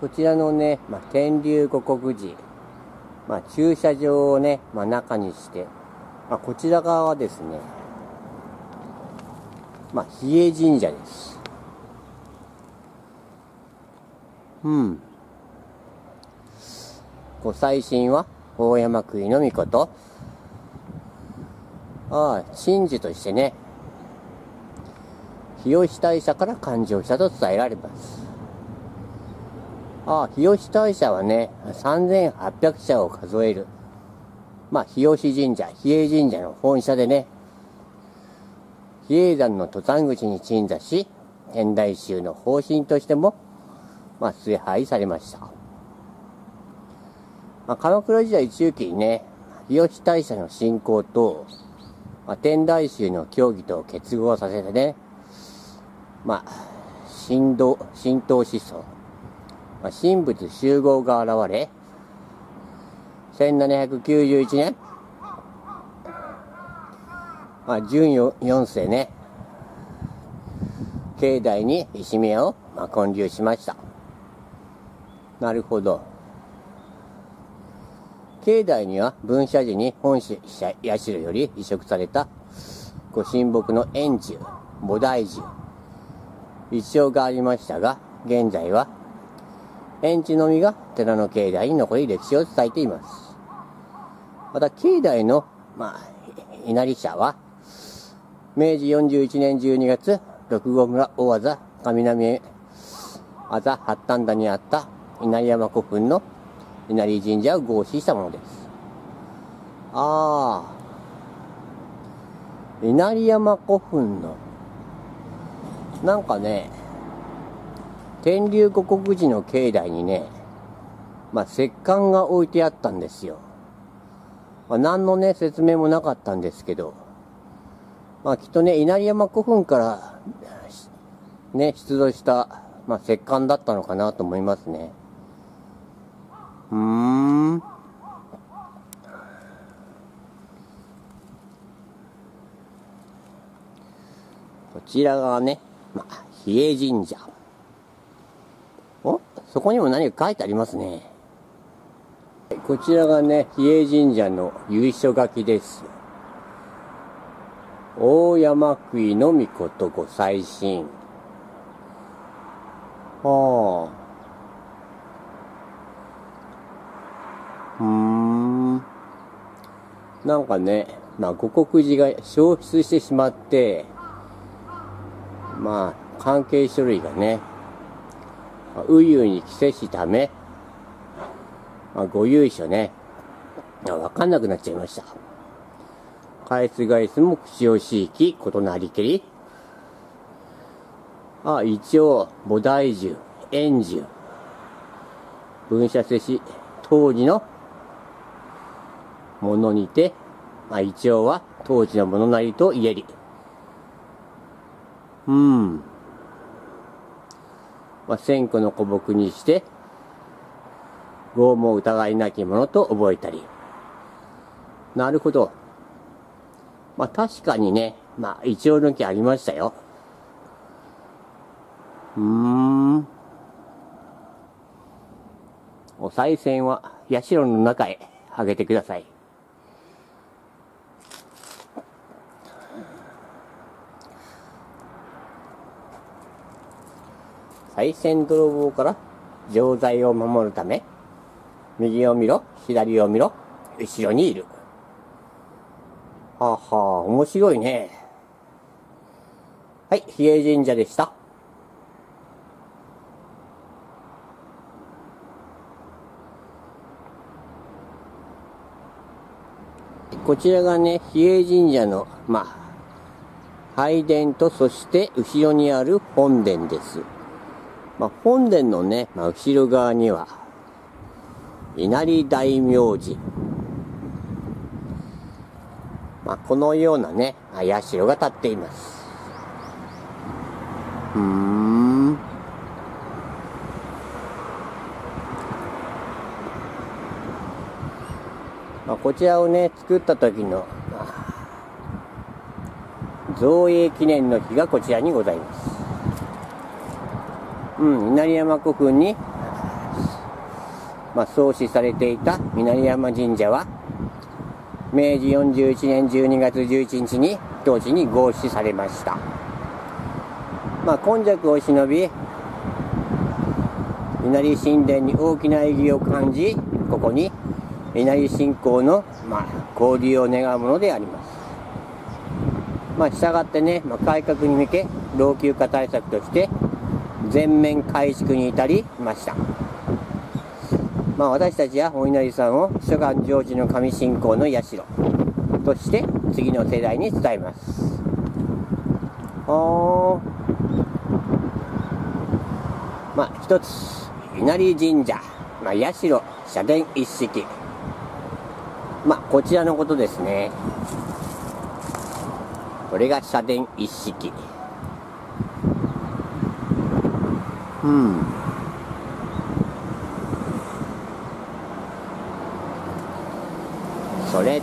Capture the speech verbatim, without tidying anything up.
こちらのね、まあ、天竜護国寺、まあ、駐車場をね、まあ、中にして、まあ、こちら側はですね、まあ、比叡神社です。うん。ご祭神は大山国の命と、ああ、神事としてね、日吉大社から誕生したと伝えられます。ああ、日吉大社はね、さんぜんはっぴゃくしゃを数える、まあ、日吉神社、比叡神社の本社でね、比叡山の登山口に鎮座し、天台宗の方針としても、まあ、崇拝されました。まあ、鎌倉時代中期にね、日吉大社の信仰と、まあ、天台宗の教義と結合させてね、まあ、神道、神道思想、まあ、神仏集合が現れ、せんななひゃくきゅうじゅういちねん、まあ、準よん世ね、境内に石宮を、まあ、建立しました。なるほど。境内には分社時に本社社より移植されたご神木の円柱、菩提樹、一応がありましたが、現在は円柱のみが寺の境内に残り歴史を伝えています。また境内の、まあ、稲荷社はめいじよんじゅういちねんじゅうにがつ、六郷村大字上南あざ八反田にあった稲荷山古墳の稲荷神社を合祀したものです。ああ、稲荷山古墳のなんかね、天竜護国寺の境内にね、まあ、石棺が置いてあったんですよ。まあ、何のね説明もなかったんですけど、まあ、きっとね稲荷山古墳からね出土した、まあ、石棺だったのかなと思いますね。うーん。こちらがね、まあ、比叡神社。お、そこにも何か書いてありますね。こちらがね、比叡神社の由緒書きです。大山国の命ご祭神。はあ。うーん。なんかね、まあ、五国寺が消失してしまって、まあ、関係書類がね、宇宙に帰世しため、まあ、ご由緒ね、わかんなくなっちゃいました。返す返すも口惜しいき、ことなりけり。あ、一応、菩提樹、円樹、分社せし、当時のものにて、まあ、一応は当時のものなりと言えり。うん。まあ、千個の古木にして、業も疑いなきものと覚えたり。なるほど。まあ、確かにね、まあ、一応抜きありましたよ。うーん。お賽銭は社の中へあげてください。賽銭泥棒から錠剤を守るため、右を見ろ、左を見ろ、後ろにいる。はあはあ、面白いね。はい、比叡神社でした。こちらがね、比叡神社の、まあ、拝殿と、そして後ろにある本殿です。まあ、本殿のね、まあ、後ろ側には、稲荷大明神。まあ、このようなね、社が建っています。うーん。まあ、こちらをね、作った時の、まあ、造営記念の日がこちらにございます。うん、稲荷山古墳に 。まあ、創始されていた稲荷山神社は、めいじよんじゅういちねんじゅうにがつじゅういちにちに当地に合祀されました。まあ、今昔を忍び、稲荷神殿に大きな意義を感じ、ここに稲荷信仰の、まあ、交流を願うものであります。まあ、従ってね、まあ、改革に向け、老朽化対策として、全面改築に至りました。まあ、私たちはお稲荷さんを諸願成就の神信仰の社として次の世代に伝えます。おー。まあ、一つ、稲荷神社、まあ、社、社殿一式。まあ、こちらのことですね。これが社殿一式。うん。それ